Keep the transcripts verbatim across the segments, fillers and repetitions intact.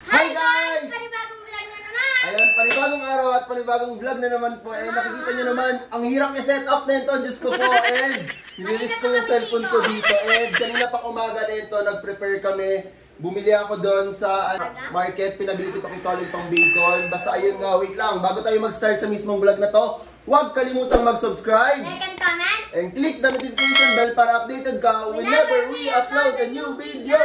Hi guys! Panibagong vlog na naman! Ayan, panibagong araw at panibagong vlog na naman po. Eh, nakikita nyo naman, ang hirap i-set up na ito. Diyos ko po, and nililis ko yung cellphone ko dito. And kanina pa umaga na ito, nag-prepare kami. Bumili ako doon sa uh, market, pinabili ko ito kay Tolong tong bacon. Basta ayun nga, wait lang, bago tayo mag-start sa mismong vlog na to, huwag kalimutang mag-subscribe. Like and comment. And click the notification bell para updated ka whenever we upload a new video.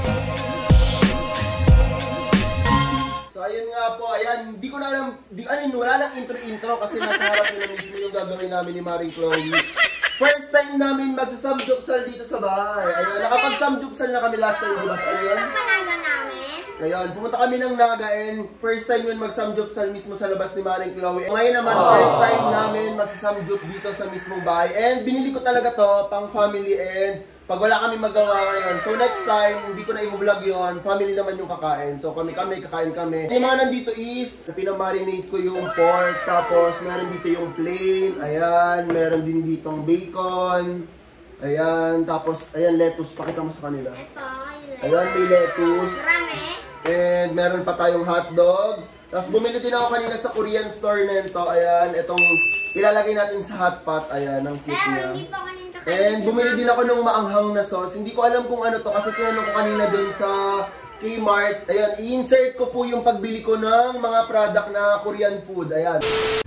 So ayun nga po, ayan, hindi ko na alam, di, ano, wala lang intro-intro kasi nasa harap nyo na mismo yung gagawin namin ni Maring Chloe. First time namin magsasamjupsal dito sa bahay. Ayun, nakapag-samjupsal na kami last time, bukas. Ayun. Ang panaga namin. Ngayon, pumunta kami ng Naga and first time yun magsamjupsal mismo sa labas ni Maring Chloe. Ngayon naman, first time namin magsasamjup dito sa mismong bahay. And binili ko talaga to, pang family and pag wala kami magawa ngayon. So next time, hindi ko na i-vlog yun. Family naman yung kakain. So kami kami, kakain kami. Yung mga nandito is, pinamarinate ko yung pork. Tapos meron dito yung plain. Ayan, meron din ditong bacon. Ayan, tapos, ayan, lettuce. Pakita mo sa kanila. Ito, yung Ayan, may lettuce. marami. And meron pa tayong hotdog. Tapos bumili din ako kanina sa Korean store na ito. Ayan, itong ilalagay natin sa hot pot. Ayan, ang cute Pero niya. hindi pa kanina kakain. And bumili din ako ng maanghang na sauce. Hindi ko alam kung ano to kasi tinanong ko kanina dun sa Kmart. Ayan, i-insert ko po yung pagbili ko ng mga product na Korean food. Ayan.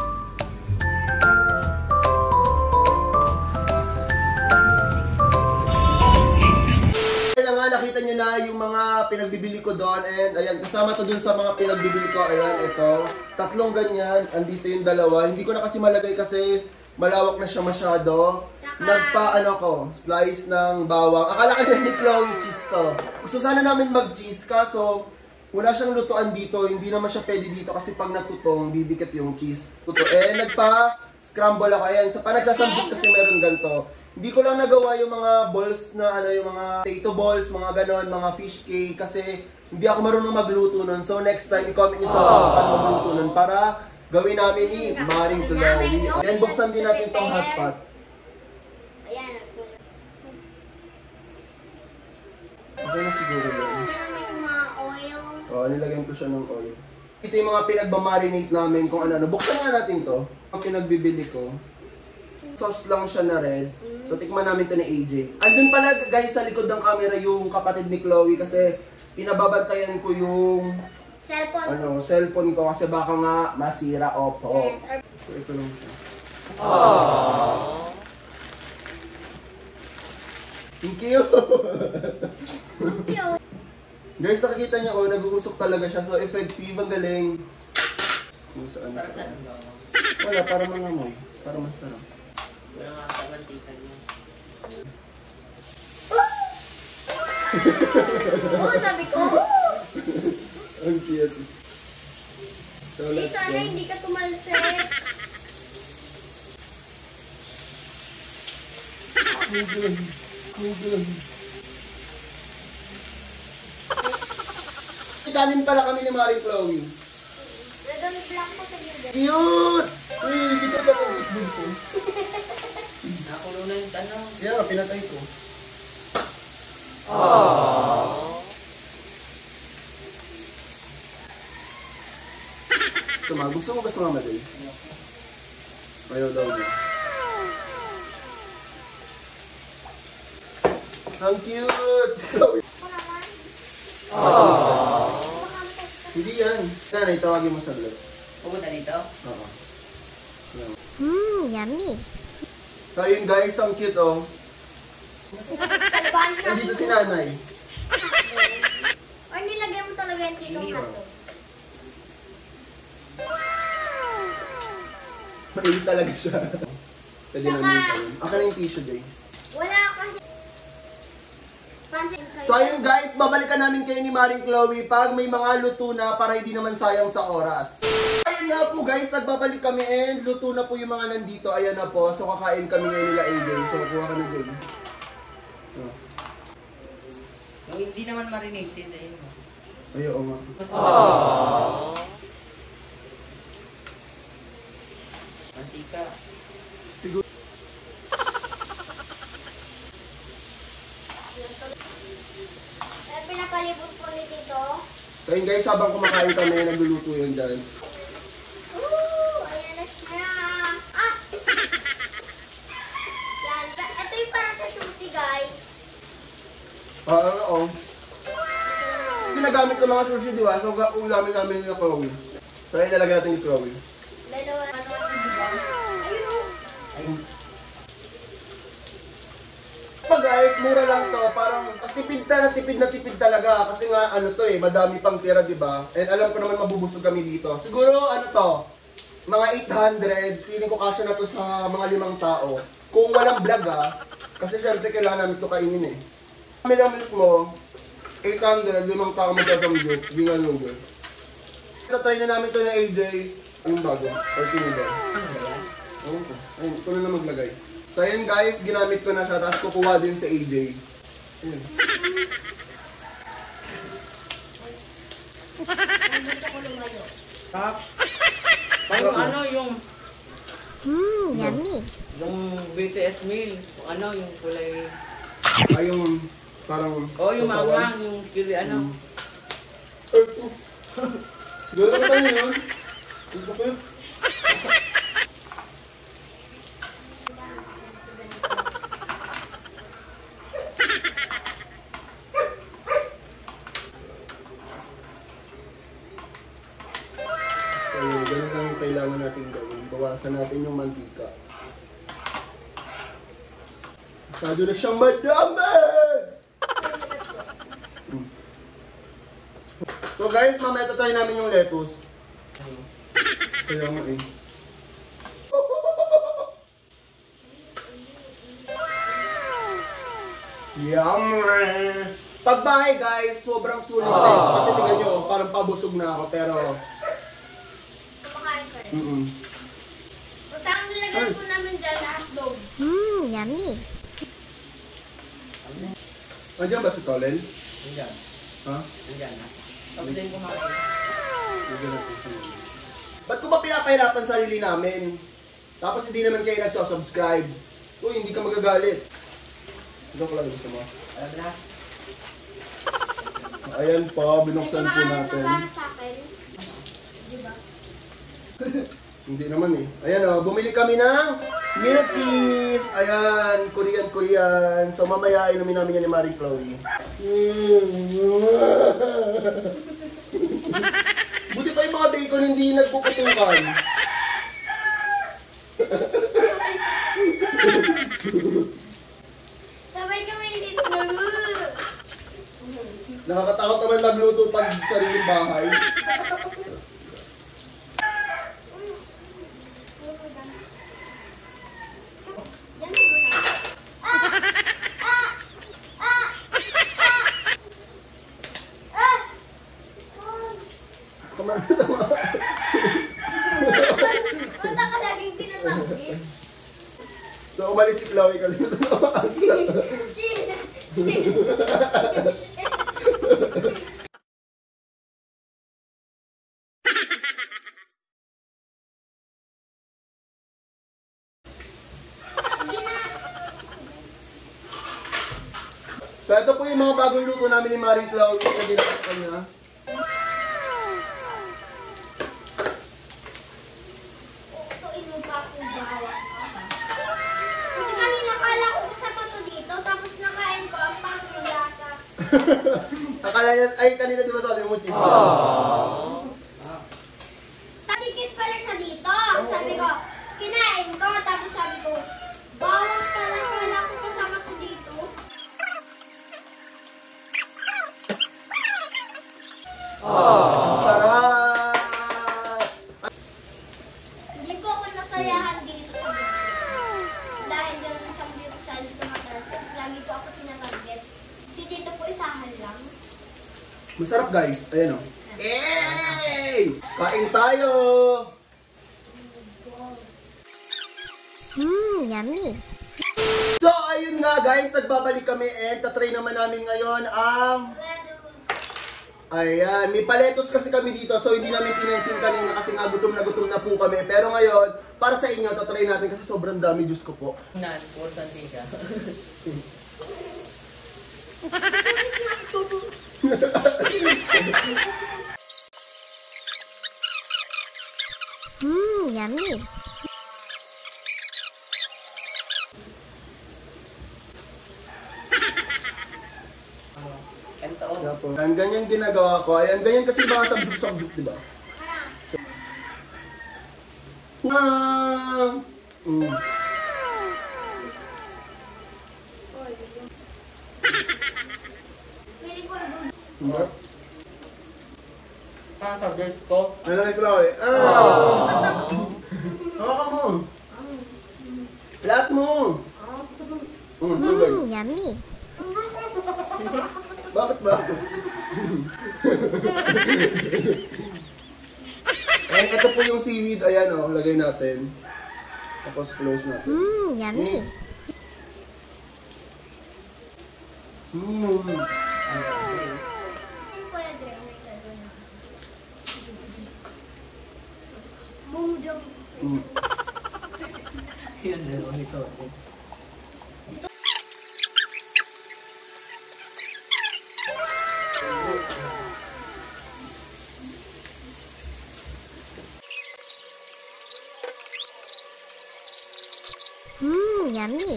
Ayan nga, nakita nyo na yung mga pinagbibili ko doon. And ayan, kasama to dun sa mga pinagbibili ko. Ayan, ito. Tatlong ganyan. Andito yung dalawa. Hindi ko na kasi malagay kasi malawak na siya masyado. Nagpa, ano ko, slice ng bawang. Akala ka na ni Chloe, cheese to. Gusto sana namin mag-cheese, kaso wala siyang lutuan dito. Hindi naman siya pwede dito kasi pag natutong, didikit yung cheese. Tuto. Eh, nagpa-scramble ako. Ayan, sa panagsasambit kasi meron ganito. Hindi ko lang nagawa yung mga balls na, ano, yung mga potato balls, mga ganon, mga fish cake. Kasi hindi ako marunong magluto nun. So, next time, i-comment nyo sa ako kung paano magluto nun para gawin namin ni Maring Chloe. Then, buksan din natin tong hot pot. Ayan. Okay na siguro yun. Ginamit ko mga oil. Oo, nilagyan ko siya ng oil. Ito yung mga pinagmamarinate namin kung ano-ano. Buksan nga natin to. Ang pinagbibili ko. Sauce lang siya na red. So, tikman namin to ni A J. Andun pala, guys, sa likod ng camera yung kapatid ni Chloe kasi pinababantayan ko yung Cellphone. ano, cellphone ko kasi baka nga masira. Opo. Yes. Or... So, ito lang siya. Aww. Thank you! Guys, nakikita niyo, oh, nag-uusok talaga siya. So, effective. Ang galing. Kung saan Para saan. saan ba? Wala, para mangamoy. Para mas parang. Wala nga sa mantika niya. Oo, sabi ko. Ang cute. So, let's Dito, ano, go. hindi ka tumalsik. Ang good. Ang good. Kanin pala kami ni Maring Chloe. Red on black ko sa gilid. Cute! Uy, dito ka pang sikbog ko. Nakulo na yung tanong. Yeah, pinatay ko. Aww. Tuma, gusto mo ba sumama din? Ayaw daw niya. Ang cute! Ako naman. Aww. Hindi yan. Nanay, tawagin mo sa vlog. Pupunta dito? Oo. Yan. Mmm, yummy. So yun guys, ang cute oh. Nandito si nanay. Or nilagay mo talaga yung tritong Iniwan. hotdog. Mainit talaga siya. Pwede Saka- namin yun. Aka na yung tissue day. Wala kasi... Pansin kayo. So ayun guys, babalikan namin kayo ni Maring Chloe pag may mga luto na para hindi naman sayang sa oras. Ayun nga po guys, nagbabalik kami and luto na po yung mga nandito. Ayan na po. So kakain kami ngayon nila A J. So kuha ka na J. Oh. Yung hindi naman marinated, ayun mo. Ay, oo nga. Aww. Mantika. Siguro. Eh, pinapalibot ko ni Tito. So ayun guys, habang kumakain kami, nagluluto yun dyan. Ooh, ayan na siya. Ah! Yan. Ito yung para sa sushi, guys. Ah, ano, oh. Ginagamit ko mga sushi, di ba? So, ulamin namin yung Chloe. So, ayun, nalagyan natin yung Chloe. Dalawa. Ayun, oh. Ayun. Pa guys, mura lang to. Parang tipid na tipid na tipid talaga. Kasi nga, ano to eh, madami pang tira, di ba? And alam ko naman mabubusog kami dito. Siguro, ano to, mga eight hundred. Feeling ko kasya na to sa mga limang tao. Kung walang vlog ah. Kasi syempre, kailangan namin to kainin eh. Kami lang milk mo, eight hundred, limang tao magkakamjok, gingan noodle. Tatry na namin to na A J. Yung bago, or tinidor. Ayun ko. Ayun, ito na na maglagay. So ayun guys, ginamit ko na siya, tapos kukuha din sa A J. Ayun. Tap. Parang ano yung, Mmm, yummy. yung B T S meal. Kung ano, yung kulay. Ay yung parang... Oh, yung mangang, yung kili ano. Ay, ito. Gano'n tayo yun. Ito ko yun. Ayun, ganun lang yung kailangan natin gawin. Bawasan natin yung mantika. Masyado na siyang madami! Hmm. So guys, mamaya tatry namin yung lettuce. Kaya nga eh. Yum! Pagbahay guys, sobrang sulit na ito. Kasi tingnan nyo, parang pabusog na ako. Pero, Kumakain ka rin. mm -mm. Punta ang nilagyan po namin dyan na hotdog. Mmm, yummy. Andiyan ba si Tolen? Andyan. Ha? Andyan na. Tapos din kumain. Andiyan natin siya. Ba't ko ba pinapahirapan sarili namin? Tapos hindi naman kayo nagsasubscribe. Uy, hindi ka magagalit. Ito ko lang gusto mo. Alam na. Ayan po, binuksan po natin. Para sa akin. Diba? Hindi naman eh. Ayan o, bumili kami ng Milkies! Ayan, Korean, Korean. So mamaya inumin namin yan ni Marie Chloe. Buti pa yung mga bacon hindi nagpuputukan. Sabay kami dito. Nakakatakot naman magluto pag sariling bahay. Yan mo muna. Ah! Ah! Ah! Ah! Ah! Tama na, tama. Punta ka laging tinatangis. So umalis si Chloe kasi natamaan siya. So ito po yung mga bagong luto namin ni Marie Chloe na ginagawa kanya. Tuin mo pa akong bawa. Kasi kanina kala ko kasama to dito, tapos nakain ko ang pangyung lasa. Akala niya, ay kanina di ba sabi mo cheese? Tatikit pala siya dito. Sabi ko, kinain ko, tapos sabi ko, bawang pala, kala ko kasama to dito. Sarap! Hindi ko ako nasayahan dito sa dito. Dahil yung isang dito sa dito matarget, lagi ko ako tinatarget. Si dito po isahan lang. Masarap guys, ayan o. Yay! Kain tayo! Mmm, yummy. So ayun nga guys, nagbabalik kami and tatry naman namin ngayon ang... Ayan, may paletos kasi kami dito so hindi namin pinansin kanina kasi nga gutom na gutom na po kami. Pero ngayon, para sa inyo, tatry natin kasi sobrang dami, Diyos ko po. Na, puro santika. Mmm, yummy. Ang taon. Yan po. Ang ganyan ginagawa ko. Ayan, ganyan kasi mga sabduk-sabduk, di ba? Ah! Mm. Feeling ko, Diba? Ah, sa guys ko. Nalaki ko lang eh. Ah! Hawakan mo. Lahat mo. Mm, tubig. Mmm, yummy. Bakit ba? Ayan, ito po yung seaweed. Ayan o, lagay natin. Tapos close natin. Mmm, yummy. Mm. pwede. Mumudong. Mm. Yun din, ang ito. Mmm, yummy.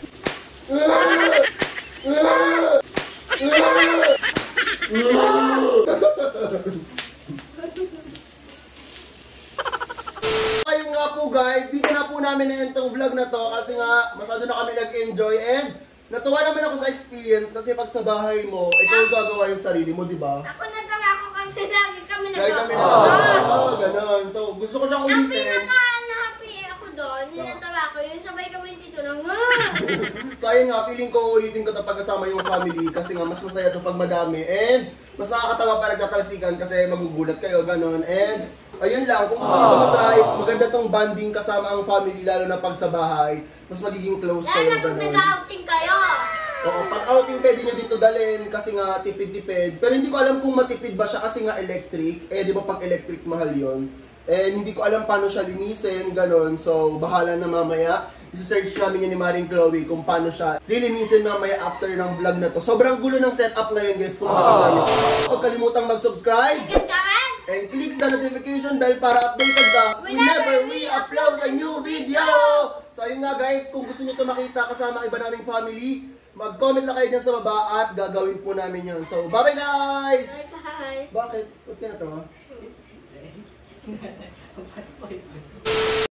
Ayun nga po guys, dito na po namin na itong vlog na to kasi nga masyado na kami nag-enjoy and natuwa naman ako sa experience kasi pag sa bahay mo, ikaw yung gagawa yung sarili mo, di ba? Ako nagawa ko kasi lagi kami Kaya kami nagawa. nagagawa. Oh, ganon. So, gusto ko siyang Ang ulitin. pinaka-happy ako doon, yung natawa ko, yung sabay kami dito lang. So ayun nga, feeling ko ulitin ko ito pagkasama yung family kasi nga mas masaya ito pag madami and mas nakakatawa pa nagtatalsikan kasi magugulat kayo, ganon. And ayun lang, kung gusto nyo matry, maganda tong bonding kasama ang family lalo na pag sa bahay, mas magiging close Lalo kayo, na pag ganon. nag-outing kayo. Oo, pag outing pwede nyo dito dalhin kasi nga tipid-tipid. Pero hindi ko alam kung matipid ba siya kasi nga electric. Eh, di ba pag electric mahal yon. And hindi ko alam paano siya linisin, ganon. So, bahala na mamaya. I-search namin yun ni Maring Chloe kung paano siya lilinisin mamaya after ng vlog na to. Sobrang gulo ng setup ngayon guys kung makakita nyo. Huwag kalimutang mag-subscribe Ganyan. and click the notification bell para updated ka whenever we upload a new video. So ayun nga guys, kung gusto nyo ito makita kasama ang iba naming family, mag-comment na kayo dyan sa baba at gagawin po namin yun. So bye bye guys! Bye-bye. Bakit? Ba't ka na to ha?